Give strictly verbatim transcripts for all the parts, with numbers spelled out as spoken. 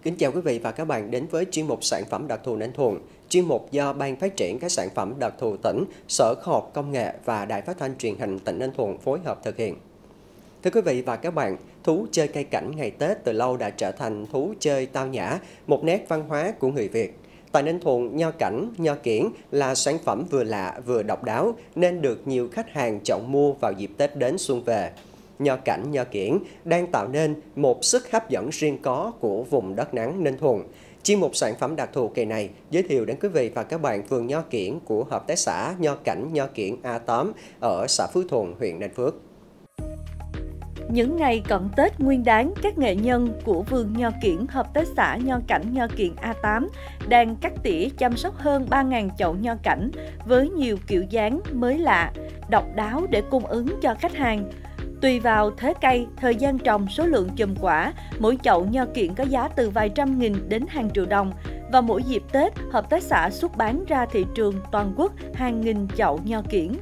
Kính chào quý vị và các bạn đến với chuyên mục sản phẩm đặc thù Ninh Thuận, chuyên mục do Ban Phát triển các sản phẩm đặc thù tỉnh, Sở Khoa học Công nghệ và Đài Phát thanh Truyền hình tỉnh Ninh Thuận phối hợp thực hiện. Thưa quý vị và các bạn, thú chơi cây cảnh ngày Tết từ lâu đã trở thành thú chơi tao nhã, một nét văn hóa của người Việt. Tại Ninh Thuận, nho cảnh, nho kiểng là sản phẩm vừa lạ vừa độc đáo nên được nhiều khách hàng chọn mua vào dịp Tết đến xuân về. Nho cảnh, nho kiểng đang tạo nên một sức hấp dẫn riêng có của vùng đất nắng Ninh Thuận. Chuyên mục sản phẩm đặc thù kỳ này giới thiệu đến quý vị và các bạn vườn nho kiểng của Hợp tác xã Nho cảnh Nho kiểng A tám ở xã Phú Thuận, huyện Ninh Phước. Những ngày cận Tết Nguyên đán, các nghệ nhân của vườn nho kiểng Hợp tác xã Nho cảnh Nho kiểng A tám đang cắt tỉa chăm sóc hơn ba nghìn chậu nho cảnh với nhiều kiểu dáng mới lạ, độc đáo để cung ứng cho khách hàng. Tùy vào thế cây, thời gian trồng, số lượng chùm quả, mỗi chậu nho kiểng có giá từ vài trăm nghìn đến hàng triệu đồng. Và mỗi dịp Tết, hợp tác xã xuất bán ra thị trường toàn quốc hàng nghìn chậu nho kiểng.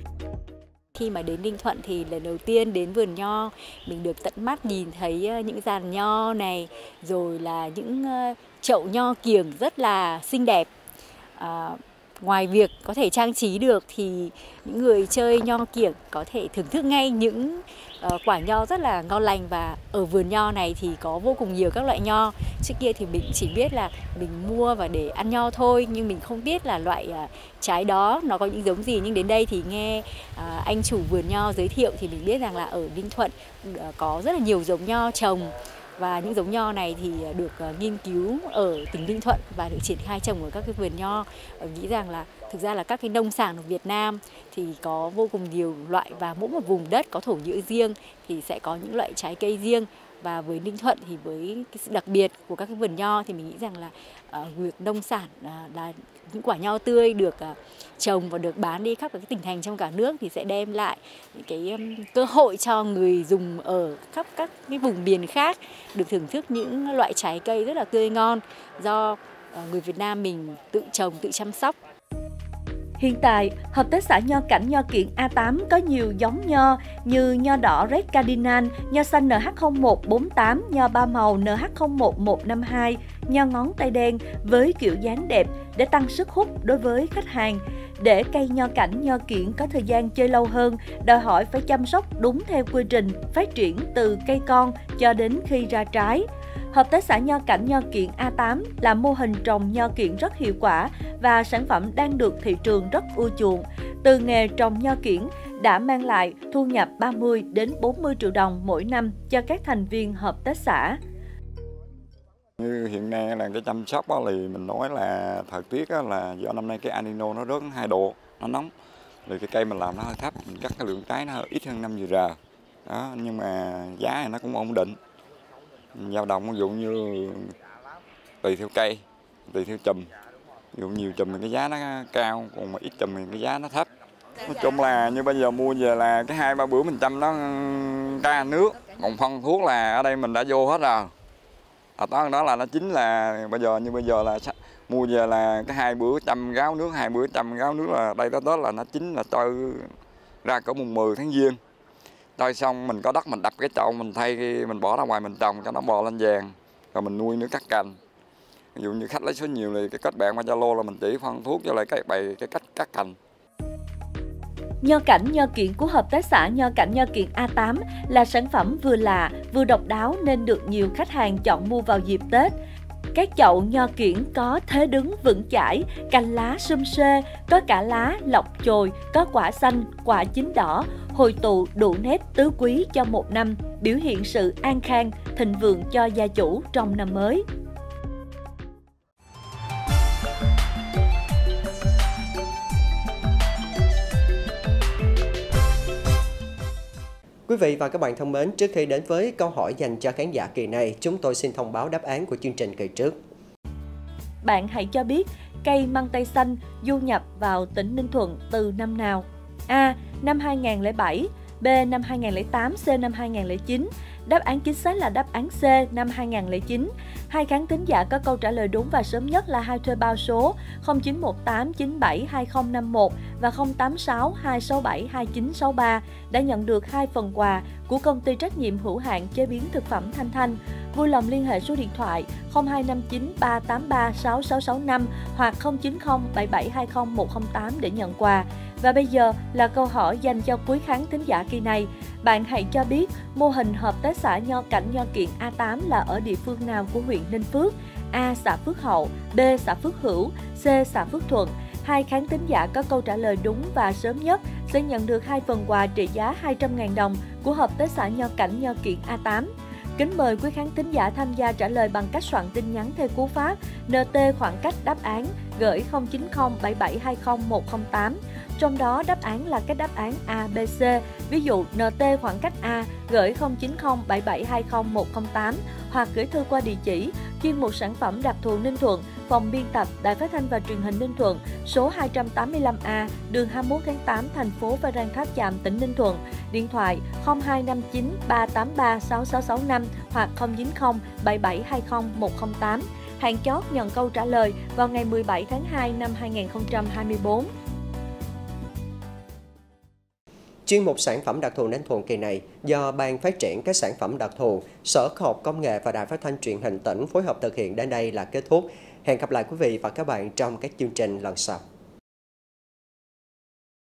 Khi mà đến Ninh Thuận thì lần đầu tiên đến vườn nho, mình được tận mắt nhìn thấy những dàn nho này, rồi là những chậu nho kiểng rất là xinh đẹp. À, ngoài việc có thể trang trí được thì những người chơi nho kiểng có thể thưởng thức ngay những uh, quả nho rất là ngon lành. Và ở vườn nho này thì có vô cùng nhiều các loại nho. Trước kia thì mình chỉ biết là mình mua và để ăn nho thôi, nhưng mình không biết là loại uh, trái đó nó có những giống gì. Nhưng đến đây thì nghe uh, anh chủ vườn nho giới thiệu thì mình biết rằng là ở Ninh Thuận uh, có rất là nhiều giống nho trồng. Và những giống nho này thì được nghiên cứu ở tỉnh Ninh Thuận và được triển khai trồng ở các cái vườn nho. Nghĩ rằng là thực ra là các cái nông sản ở Việt Nam thì có vô cùng nhiều loại, và mỗi một vùng đất có thổ nhưỡng riêng thì sẽ có những loại trái cây riêng. Và với Ninh Thuận thì với cái sự đặc biệt của các cái vườn nho thì mình nghĩ rằng là uh, việc nông sản uh, là những quả nho tươi được uh, trồng và được bán đi khắp các cái tỉnh thành trong cả nước thì sẽ đem lại những cái um, cơ hội cho người dùng ở khắp các cái vùng miền khác được thưởng thức những loại trái cây rất là tươi ngon do uh, người Việt Nam mình tự trồng, tự chăm sóc. Hiện tại, Hợp tác xã Nho cảnh Nho kiểng A tám có nhiều giống nho như nho đỏ Red Cardinal, nho xanh N H không một bốn tám, nho ba màu N H không một một năm hai, nho ngón tay đen với kiểu dáng đẹp để tăng sức hút đối với khách hàng. Để cây nho cảnh nho kiểng có thời gian chơi lâu hơn, đòi hỏi phải chăm sóc đúng theo quy trình phát triển từ cây con cho đến khi ra trái. Hợp tác xã Nho cảnh Nho kiểng A tám là mô hình trồng nho kiểng rất hiệu quả và sản phẩm đang được thị trường rất ưa chuộng. Từ nghề trồng nho kiểng đã mang lại thu nhập ba mươi đến bốn mươi triệu đồng mỗi năm cho các thành viên hợp tác xã. Như hiện nay là cái chăm sóc đó, thì mình nói là thời tiết đó, là do năm nay cái El Nino nó rớt hai độ, nó nóng. Thì cái cây mình làm nó hơi thấp, mình cắt cái lượng trái nó hơi ít hơn năm vừa rồi. Đó, nhưng mà giá thì nó cũng ổn định. Dao động ví dụ như tùy theo cây, tùy theo chùm. Ví dụ nhiều chùm thì cái giá nó cao, còn mà ít chùm thì cái giá nó thấp. Nói chung là như bây giờ mua về là cái hai ba bữa mình chăm nó ra nước, còn phân thuốc là ở đây mình đã vô hết rồi. À, đó, đó là nó chính là bây giờ như bây giờ là mua về là cái hai bữa chăm gáo nước, hai bữa chăm gáo nước là đây đó, đó là nó chính là tôi ra cỡ mùng mười tháng Giêng. Rồi xong mình có đất mình đập cái chậu mình thay mình bỏ ra ngoài mình trồng cho nó bò lên vàng, rồi mình nuôi nước cắt cành. Ví dụ như khách lấy số nhiều thì cái kết bạn qua Zalo là mình chỉ phân thuốc cho lại cái bày cái cách cắt cành. Nho cảnh nho kiểng của Hợp tác xã Nho cảnh Nho kiểng A tám là sản phẩm vừa lạ, vừa độc đáo nên được nhiều khách hàng chọn mua vào dịp Tết. Các chậu nho kiểng có thế đứng vững chãi, cành lá sum xê, có cả lá, lọc chồi, có quả xanh, quả chín đỏ, hồi tụ đủ nét tứ quý cho một năm, biểu hiện sự an khang, thịnh vượng cho gia chủ trong năm mới. Quý vị và các bạn thân mến, trước khi đến với câu hỏi dành cho khán giả kỳ này, chúng tôi xin thông báo đáp án của chương trình kỳ trước. Bạn hãy cho biết cây măng tây xanh du nhập vào tỉnh Ninh Thuận từ năm nào? A. Năm hai nghìn không trăm lẻ bảy, B. Năm hai nghìn không trăm lẻ tám, C. Năm hai nghìn không trăm lẻ chín, Đáp án chính xác là đáp án C năm hai nghìn không trăm lẻ chín. Hai khán thính giả có câu trả lời đúng và sớm nhất là hai thuê bao số không chín một tám chín bảy hai không năm một và không tám sáu hai sáu bảy hai chín sáu ba đã nhận được hai phần quà của công ty trách nhiệm hữu hạn chế biến thực phẩm Thanh Thanh. Vui lòng liên hệ số điện thoại không hai năm chín ba tám ba sáu sáu sáu năm hoặc không chín không bảy bảy hai không một không tám để nhận quà. Và bây giờ là câu hỏi dành cho quý khán thính giả kỳ này. Bạn hãy cho biết mô hình hợp tác xã nho cảnh nho kiện A tám là ở địa phương nào của huyện Ninh Phước? A. Xã Phước Hậu, B. Xã Phước Hữu, C. Xã Phước Thuận. Hai khán thính giả có câu trả lời đúng và sớm nhất sẽ nhận được hai phần quà trị giá hai trăm nghìn đồng của hợp tác xã nho cảnh nho kiện A tám. Kính mời quý khán thính giả tham gia trả lời bằng cách soạn tin nhắn theo cú pháp en tê khoảng cách đáp án gửi không chín không bảy bảy hai không một không tám. Trong đó đáp án là các đáp án A, B, C. Ví dụ en tê khoảng cách A gửi không chín không bảy bảy hai không một không tám hoặc gửi thư qua địa chỉ chuyên mục sản phẩm đặc thù Ninh Thuận, phòng biên tập Đài Phát thanh và Truyền hình Ninh Thuận, số hai trăm tám mươi lăm A, đường hai mươi mốt tháng tám, thành phố Phan Rang Tháp Chàm, tỉnh Ninh Thuận. Điện thoại không hai năm chín ba tám ba sáu sáu sáu năm hoặc không chín không bảy bảy hai không một không tám. Hạn chót nhận câu trả lời vào ngày mười bảy tháng hai năm hai nghìn không trăm hai mươi tư. Chuyên mục sản phẩm đặc thù Ninh Thuận kỳ này do Ban Phát triển các sản phẩm đặc thù, Sở Khoa học Công nghệ và Đài Phát thanh Truyền hình tỉnh phối hợp thực hiện đến đây là kết thúc. Hẹn gặp lại quý vị và các bạn trong các chương trình lần sau.